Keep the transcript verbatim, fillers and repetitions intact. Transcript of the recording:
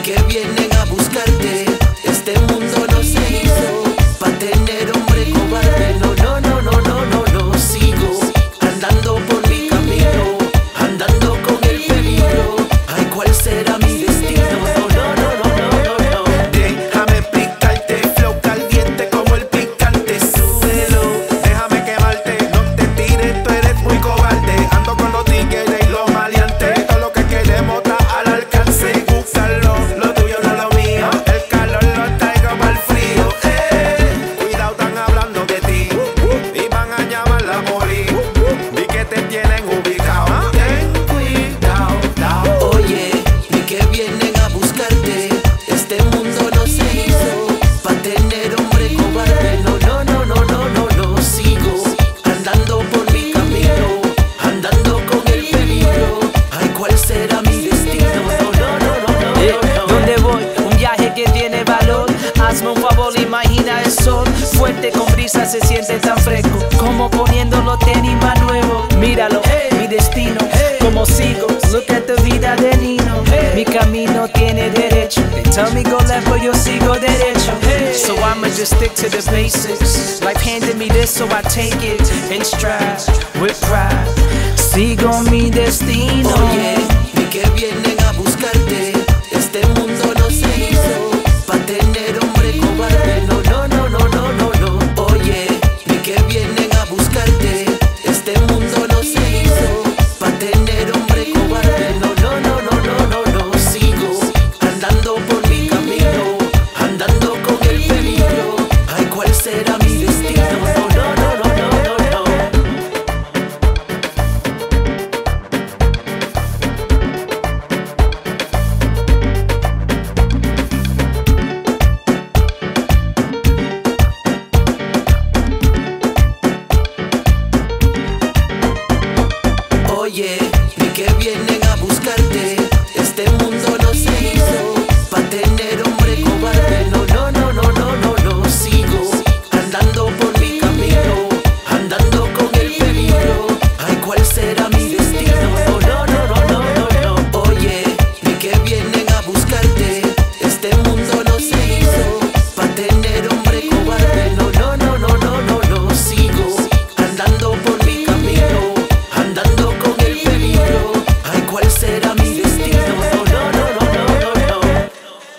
que vienen a buscarte. Este mundo no se hizo pa' tener hombre cobarde. No, no, no, no, no, no, no. Sigo andando por mi camino, andando con el peligro. Ay, ¿cuál será mi destino? No, no, no, no, no, no, no. Déjame explicarte, flow caliente como el picante. Súbelo, déjame quemarte. No te tires, tú eres muy cobarde. Ando con los tigres y los maleantes. Todo lo que queremos está al alcance. Búscalo, lo tuyo no lo mío. El calor lo traigo para el frío. Eh, cuidado, están hablando de ti y van a llamarla a morir. Vi que te tienen ubicado. Ten cuidado, cuidado. Oye, vi que vienen a buscarte. Este mundo no se hizo pa' tener hombre cobarde. No, no, no, no, no, no, no. Sigo andando por mi camino, andando con el peligro. Ay, ¿cuál será mi destino? No, no, no, no, no, Eh, no, no. ¿Dónde voy? Un viaje que tiene valor. Hazme un favor, imagina el sol fuerte con brisa, se siente tan fresco como poniendo los tenis más nuevos. Míralo, mi destino, como sigo. Look at the vida de Nino. Mi camino tiene derecho. They tell me go left, but yo sigo derecho. So I'ma just stick to the basics. Life handed me this, so I take it in stride with pride. Sigo mi destino. Oye, vi que vienen a buscarte.